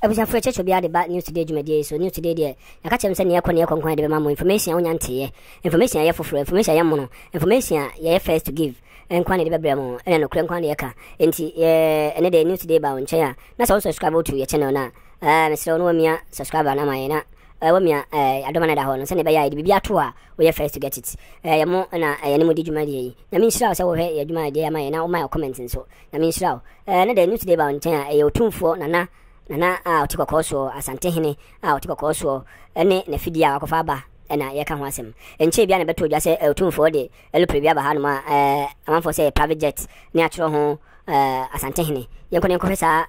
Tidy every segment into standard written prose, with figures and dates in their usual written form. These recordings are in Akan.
Ebusa for checho bia de ba news today dwumadie so news today de yaka chem se ne yakọ de be ma mo information onya nteye information ya foforo information ya mono information ya first to give enkwane de bebre mo ene no kure enkwane yaka enti ene de news today ba onche ya na so subscribe to your channel na Mr. Onwamia subscriber na mayena wamia adomana da ho no se ne be ya de bibia to a we first to get it ya mo na ne mo di dwumadie na min shira se wo hwe ya dwumadie ya mayena o my comment nso na min shira ne de news today ba onche ya e otumfo nana otiko koso asante hene otiko koso ene na fidia akofa ba ena yeka ho asem enche bia na beto dwa se otumfo de elopre bia ba ha no ma amanfo se private jet ne atro ho asante hene yenko ne nkofesa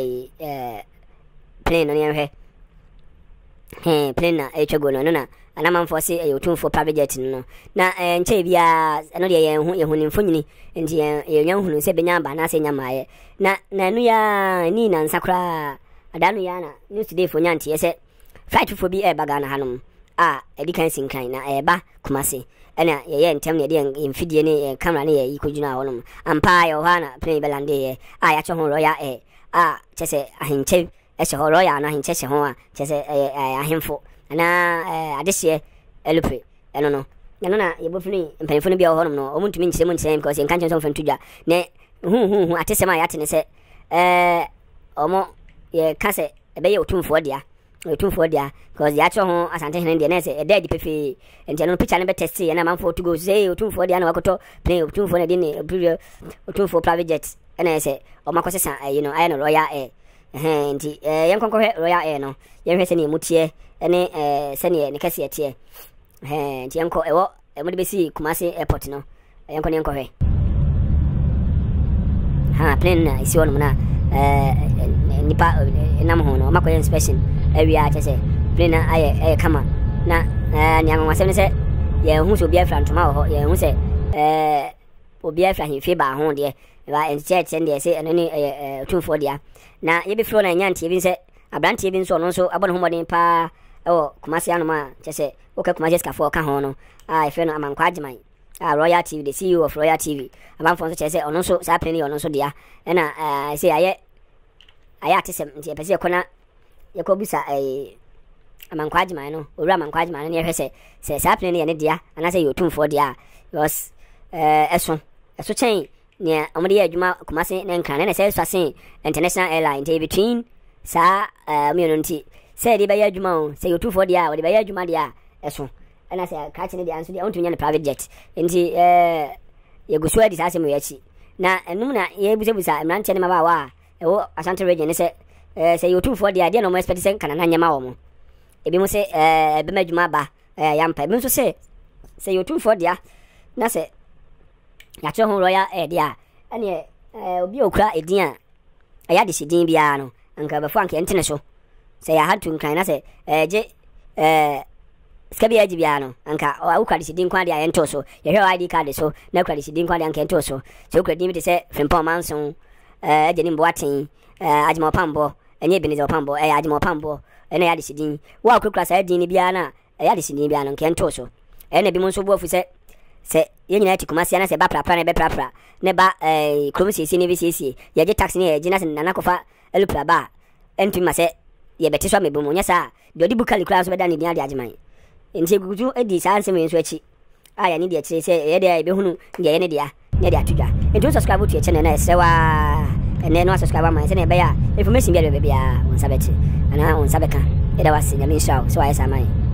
plane no ne plane na etwago no na anamanfo se otumfo private jet no na enche bia eno de ye hu ni mfonyini enti ye nya hu se benya ba na se nya maaye na nu ya ni na nsakra adanu ya na news today for nyanti yese fight for bi baga na hanum edi kan sinkan na ba kumase ena ye ntem ne de mfidie ne camera ne ye ikojuna honum ampa yo hana play belande ye ya cho ho roya chese ahinche ese ho roya na ahinche se ho chese ahimfo na adese elupe eno no na ye bofuni mpanifo ne bia honum no omuntumi nchire mu nchire because en kanche so mfantudwa ne hu atesema ya tene se omo ye kase ebe ye otumfo dia because ya cho ho asante hene dia na se dead pefe enti no picture ne be test ye na manfo to go say otumfo dia na wakoto play otumfo na dia ne otumfo private jet ena se o makosesa I no royal air enti yen konko royal air no yen hwese ne mutie ene se ne kase etie enti yen ko ewo mo de be si Kumasi airport no yen ko ne ko hwe plane na isi wonu na nipa enam ho no makoye inspection area chese plane na aye kama na nyanwa se ne se ye hu so bia fra ntoma ho ye hu se obi afra himfe ba ho de ba en church en se eno ni otumfo dia na ye be fro na nyantie bi se abrantie bi nso no nso abon ho modin pa Kumasi anoma chese oka Kumasi skafo ka ho no ife no amankwa agiman Royal TV, the CEO of Royal TV. Among for such as on so sapling on so dear. And I say, I atism, Pesi Kona, Yakobisa, among Quadmano, or Raman Quadman, near her say sapling and dear, and I say you 2 for dear. Was a so chain near Omodia Juma Kumasi and Can and says Fassin, International Airline, between Sa Munity. Say the Bayer Juma, say you 2 for dear, or the Bayer Jumadia, as soon. And I say catching the answer the only private jet. Enti ye go swear this asem yachi. Na enu na ye busa man tell ma ba wa. Asante region say you 2 for the idea no more expect say kana na nyama wo mo. Ebi mo say be madwuma ba yampa. Ebi so say you 2 for dia. Na say ya cho ho royal dia. Ene obi okura edin a ya de sidin bia no. Anka be fo anka entene so. Say ya had to nkan na say je Skabi ajibiano anka ukadi sidin kwa dia ento so ye hwe ID card so na ukadi sidin kwa dia anka ento so ukadi mi se Frimpong Manson Jeni Mboaten Ajimo Pambo enye Benizo Pambo Ajimo Pambo ene ya de sidin wa ukukura sa din ni bia na ya de sidin bia no anka ento so ene bi mo so boafu se ye nyina ti Kumasi na se ba prapra na be prapra ne ba krom sisi ni bi sisi ye je taxi ni ye jina se nana kofa elupra ba enti ma se ye beti so mebu mo nya sa de odi bukali kura so be da ni dia de ajiman enti gugu edi sanse me nso achi aya ni de kire se ye de be hunu de ye ne dia ne de atudwa enti subscribe to your channel na se wa ene no subscribe ma se ne be ya information bia be bia on sabeti ana on sabeka eda wase nyame insha so wa yesa mai